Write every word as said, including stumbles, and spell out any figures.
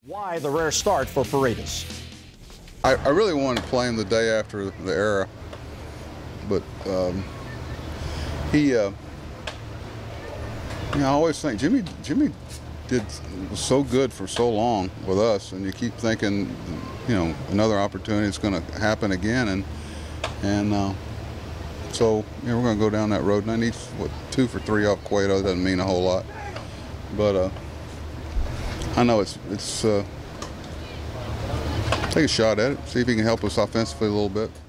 Why the rare start for Paredes? I, I really wanted to play him the day after the era, but um, he, uh, you know, I always think Jimmy, Jimmy did was so good for so long with us, and you keep thinking, you know, another opportunity is going to happen again, and and uh, so you know, we're going to go down that road. And I need what two for three off Cueto. Doesn't mean a whole lot, but uh, I know it's it's. Uh, Take a shot at it, see if he can help us offensively a little bit.